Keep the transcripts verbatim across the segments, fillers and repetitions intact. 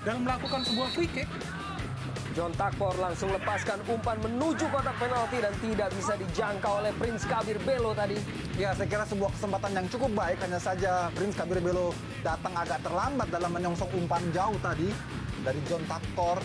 dalam melakukan sebuah free kick. John Takpor langsung lepaskan umpan menuju kotak penalti dan tidak bisa dijangkau oleh Prince Kabir Belo tadi. Ya, saya kira sebuah kesempatan yang cukup baik, hanya saja Prince Kabir Belo datang agak terlambat dalam menyongsong umpan jauh tadi dari John Takpor.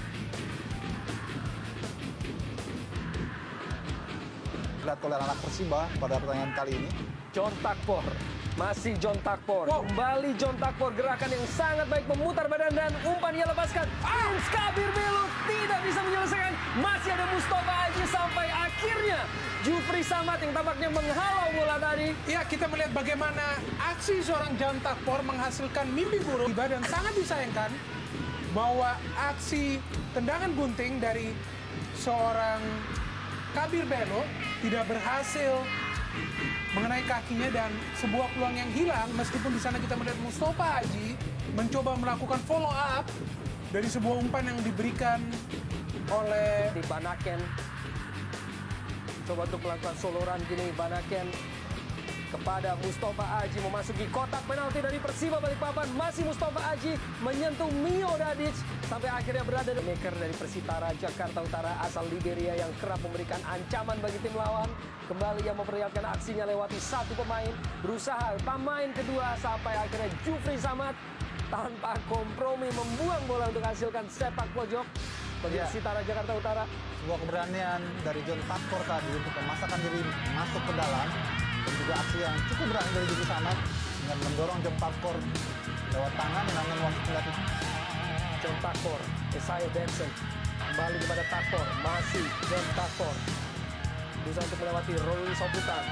Lihat oleh anak Persiba pada pertandingan kali ini. John Takpor, masih John Takpor. Wow. Kembali John Takpor, gerakan yang sangat baik, memutar badan dan umpan ia lepaskan. Prince Kabir Belo tidak bisa menyelesaikan. Masih ada Mustafa Aji sampai akhirnya Jufri Samad yang tampaknya menghalau bola tadi. Ya, kita melihat bagaimana aksi seorang John Takpor menghasilkan mimpi buruk. Dan sangat disayangkan bahwa aksi tendangan gunting dari seorang Kabir Belo tidak berhasil mengenai kakinya dan sebuah peluang yang hilang, meskipun di sana kita melihat Mustafa Aji mencoba melakukan follow up dari sebuah umpan yang diberikan oleh Di Banaken. Coba untuk melakukan soloran gini Banaken kepada Mustafa Aji memasuki kotak penalti dari Persiba Balikpapan. Masih Mustafa Aji menyentuh Mio Dadic sampai akhirnya berada di maker dari Persitara Jakarta Utara asal Liberia yang kerap memberikan ancaman bagi tim lawan. Kembali yang memperlihatkan aksinya lewati satu pemain, berusaha pemain kedua sampai akhirnya Jufri Samad tanpa kompromi membuang bola untuk hasilkan sepak pojok bagi Ya. Persitara Jakarta Utara. Sebuah keberanian dari John Takpor tadi untuk memasakkan diri masuk ke dalam. Dan juga aksi yang cukup berani dari Jufri Samad dengan mendorong John Takpor lewat tangan, namun wasit melihat John Takpor, Isaiah Benson kembali kepada Takpor, masih John Takpor berusaha untuk melewati Rolling Soputan.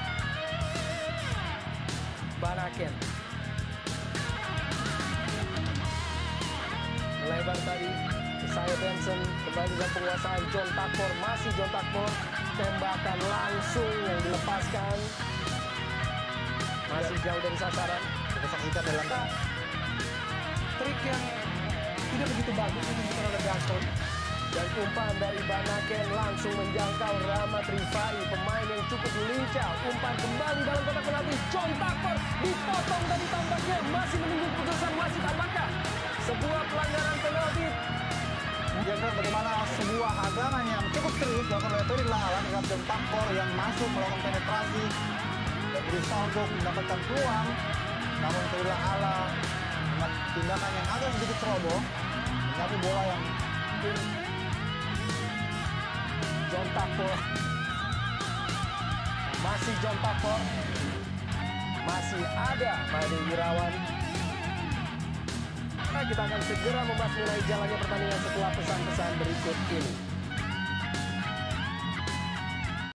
Banaken lebar tadi, Isaiah Benson kembali dengan penguasaan John Takpor, masih John Takpor, tembakan langsung yang dilepaskan masih jauh dari sasaran. kita saksikan dalam trik yang tidak begitu bagus ditunjukkan oleh Gaston. Dan umpan dari Banaken langsung menjangkau Rahmat Rifai, pemain yang cukup lincah. Umpan kembali dalam kotak penalti. John Takpor dipotong tadi tampaknya, masih menunggu keputusan wasit. Apakah sebuah pelanggaran penalti? Lihat bagaimana sebuah hadangan yang cukup serius dilakukan oleh Tony Lahala terhadap John Takpor yang masuk melakukan penetrasi dan berusaha untuk mendapatkan peluang. Namun Tony Lahala dengan tindakan yang agak sedikit ceroboh menyapu bola yang John Takpor, masih John Takpor, masih ada Made Wirawan. Nah, kita akan segera membahas mulai jalannya pertandingan setelah pesan-pesan berikut ini.